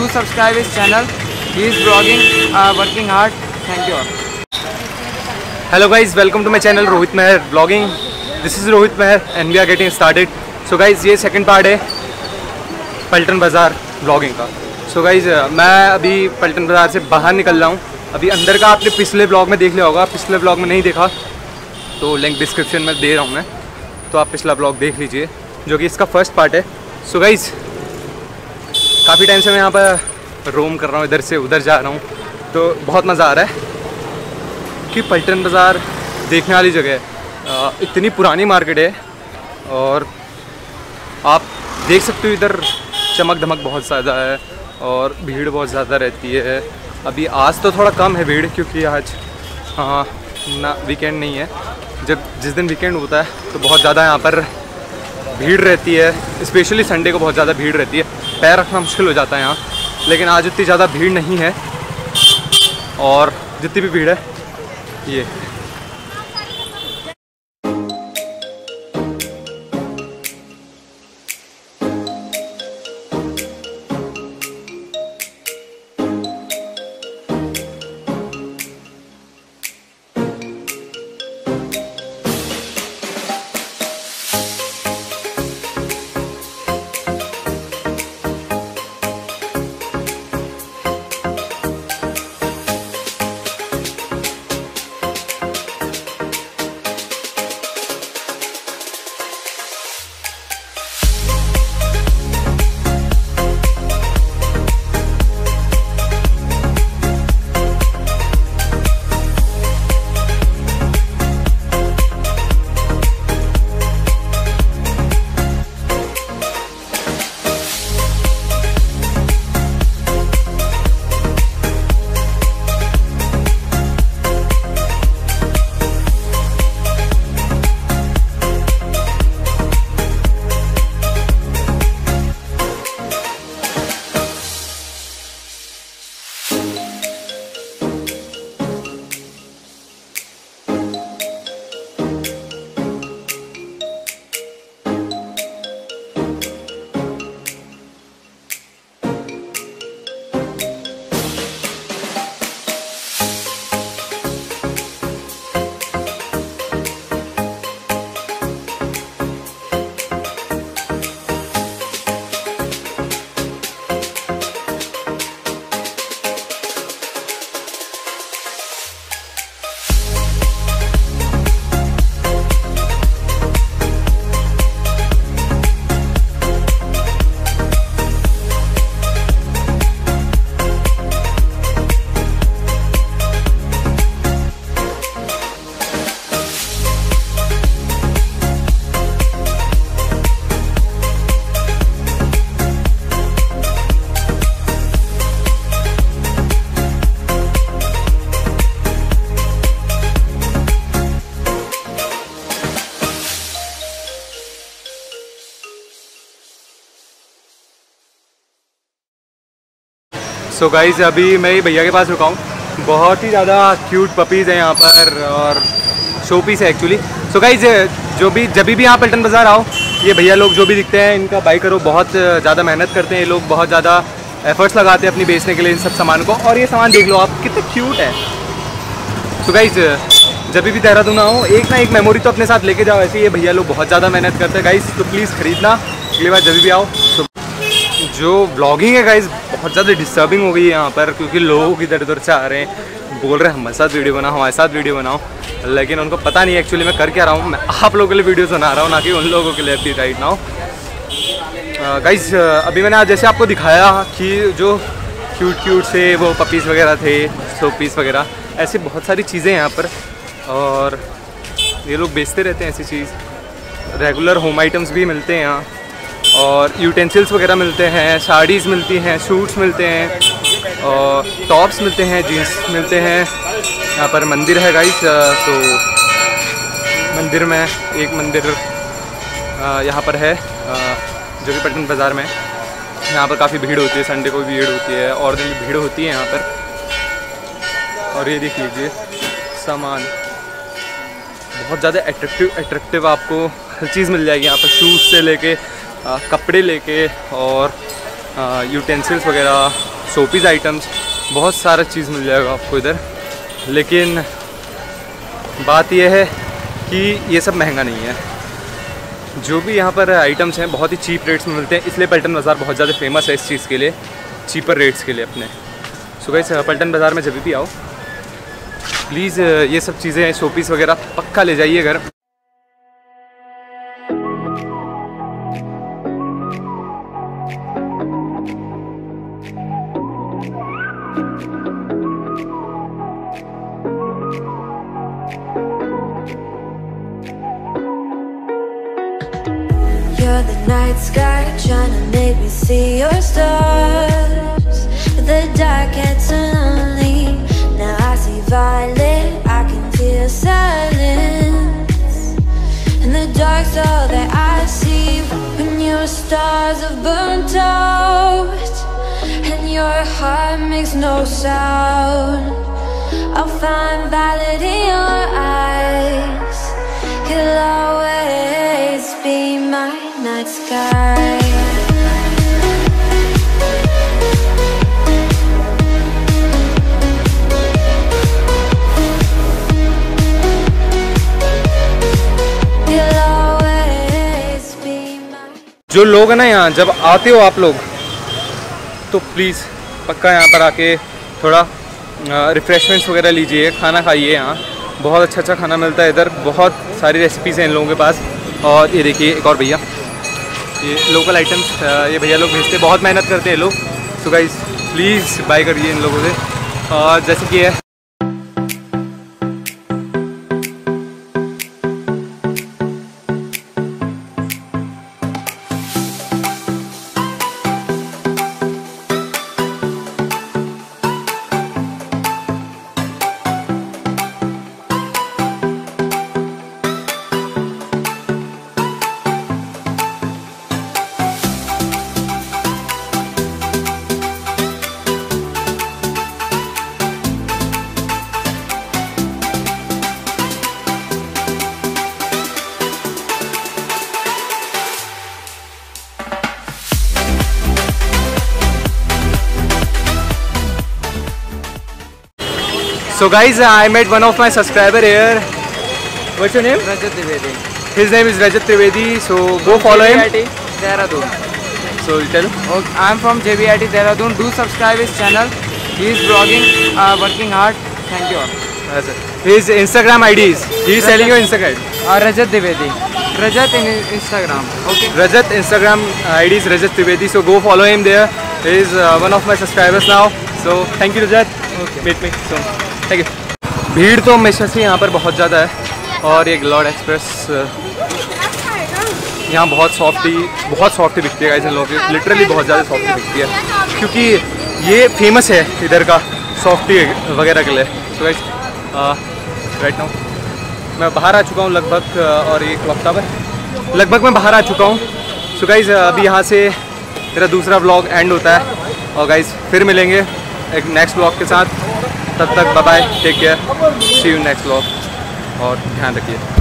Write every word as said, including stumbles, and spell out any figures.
Do subscribe his channel. He is vlogging, uh, working hard. Thank you all. Hello guys, welcome to my channel Rohit Meher Vlogging. This is Rohit Meher and we are getting started. So guys, ये second part है पल्टन बाज़ार vlogging का. So guys, मैं अभी पल्टन बाज़ार से बाहर निकल रहा हूँ. अभी अंदर का आपने पिछले ब्लॉग में देख लिया होगा. पिछले ब्लॉग में नहीं देखा तो लिंक डिस्क्रिप्शन में दे रहा हूँ मैं, तो आप पिछला ब्लॉग देख लीजिए जो कि इसका फर्स्ट पार्ट है. सो गाइज़, काफ़ी टाइम से मैं यहाँ पर रोम कर रहा हूँ, इधर से उधर जा रहा हूँ, तो बहुत मज़ा आ रहा है कि पल्टन बाज़ार देखने वाली जगह है. इतनी पुरानी मार्केट है और आप देख सकते हो इधर चमक धमक बहुत ज़्यादा है और भीड़ बहुत ज़्यादा रहती है. अभी आज तो थोड़ा कम है भीड़ क्योंकि आज हाँ ना वीकेंड नहीं है. जब जिस दिन वीकेंड होता है तो बहुत ज़्यादा यहाँ पर भीड़ रहती है. स्पेशली संडे को बहुत ज़्यादा भीड़ रहती है, पैर रखना मुश्किल हो जाता है यहाँ. लेकिन आज इतनी ज़्यादा भीड़ नहीं है और जितनी भी भीड़ है ये सो गाइज़, अभी मैं भैया के पास रुका हूँ. बहुत ही ज़्यादा क्यूट पपीज़ हैं यहाँ पर और शो पीस है एक्चुअली. सो गाइज़, जो भी जब भी यहाँ पल्टन बाज़ार आओ, ये भैया लोग जो भी दिखते हैं इनका बाई करो. बहुत ज़्यादा मेहनत करते हैं ये लोग, बहुत ज़्यादा एफर्ट्स लगाते हैं अपनी बेचने के लिए इन सब सामान को. और ये सामान देख लो आप, कितने क्यूट है. सो गाइज़, जब भी देहरादून आओ एक ना एक मेमोरी तो अपने साथ लेके जाओ. ऐसे ये भैया लोग बहुत ज़्यादा मेहनत करते हैं गाइज़, तो प्लीज़ ख़रीदना अगली बार जब भी आओ. तो जो ब्लॉगिंग है गाइज़ बहुत ज़्यादा डिस्टर्बिंग हो गई है यहाँ पर, क्योंकि लोग इधर उधर से आ रहे हैं, बोल रहे हैं हमारे साथ वीडियो बनाओ हमारे साथ वीडियो बनाओ. लेकिन उनको पता नहीं एक्चुअली मैं कर क्या रहा हूँ. मैं आप लोगों के लिए वीडियोस बना रहा हूँ, ना कि उन लोगों के लिए अभी राइट नाउ. गाइज़, अभी मैंने आज जैसे आपको दिखाया कि जो क्यूट क्यूट से वो पपीज़ वगैरह थे, शो पीस वगैरह, ऐसे बहुत सारी चीज़ें यहाँ पर. और ये लोग बेचते रहते हैं ऐसी चीज़. रेगुलर होम आइटम्स भी मिलते हैं यहाँ और यूटेंसिल्स वगैरह मिलते हैं, साड़ीज़ मिलती हैं, सूट्स मिलते हैं और टॉप्स मिलते हैं, जीन्स मिलते हैं. यहाँ पर मंदिर है गाइस, तो मंदिर में एक मंदिर यहाँ पर है जो कि पल्टन बाज़ार में. यहाँ पर काफ़ी भीड़ होती है, संडे को भी भीड़ होती है और दिन भी भीड़ होती है यहाँ पर. और ये देख लीजिए सामान बहुत ज़्यादा एट्रैक्टिव एट्रैक्टिव आपको हर चीज़ मिल जाएगी यहाँ पर. शूज़ से लेके कपड़े लेके और यूटेंसिल्स वगैरह शोपीस आइटम्स, बहुत सारा चीज़ मिल जाएगा आपको इधर। लेकिन बात यह है कि ये सब महंगा नहीं है। जो भी यहाँ पर आइटम्स हैं बहुत ही चीप रेट्स में मिलते हैं, इसलिए पल्टन बाज़ार बहुत ज़्यादा फेमस है इस चीज़ के लिए, चीपर रेट्स के लिए अपने। सो गाइस पल्टन बाज़ार में जब भी आओ प्लीज़ ये सब चीज़ें शोपीस वगैरह पक्का ले जाइए घर। You're the night sky trying to make me see your stars, but the dark gets lonely. Now I see violet, I can feel silence, and the dark's all that I see. When your stars have burnt out and your heart makes no sound, I'll find violet in your eyes. You'll always be my night sky. You'll always be my. जो लोग हैं ना यहाँ, जब आते हो आप लोग तो प्लीज़ पक्का यहाँ पर आके थोड़ा रिफ़्रेशमेंट्स वगैरह लीजिए, खाना खाइए। यहाँ बहुत अच्छा अच्छा खाना मिलता है इधर, बहुत सारी रेसिपीज़ हैं इन लोगों के पास। और ये देखिए एक और भैया, ये लोकल आइटम्स ये भैया लोग भेजते हैं, बहुत मेहनत करते हैं लोग। सो गाइस प्लीज़ बाय करिए इन लोगों से। और जैसे कि है So guys, I met one of my subscriber here. What's your name? Rajat Trivedi. His name is Rajat Trivedi. So go follow him. J B I T Dehradun. So you tell. Okay, I'm from J B I T Dehradun. Do subscribe his channel. He is vlogging, uh, working hard. Thank you all. His Instagram I D is. He is selling your Instagram. Uh, Rajat Trivedi. Rajat in Instagram. Okay. Rajat Instagram I D is Rajat Trivedi. So go follow him there. He is uh, one of my subscribers now. So thank you Rajat. Okay. Meet me soon. Thank you. भीड़ तो हमेशा से यहाँ पर बहुत ज़्यादा है। और एक लॉर्ड एक्सप्रेस यहाँ बहुत सॉफ्टी बहुत सॉफ्टी बिकती है इन लोगों की, लिटरली बहुत ज़्यादा सॉफ्टी बिकती है क्योंकि ये फेमस है इधर का सॉफ्टी वगैरह के लिए। सो गाइस राइट नाउ मैं बाहर आ चुका हूँ लगभग, और ये क्लॉक टावर लगभग मैं बाहर आ चुका हूँ। सो गाइस अभी यहाँ से मेरा दूसरा व्लॉग एंड होता है, और गाइस फिर मिलेंगे एक नेक्स्ट व्लॉग के साथ। तब तक bye bye, take care, see you next vlog, और ध्यान रखिए।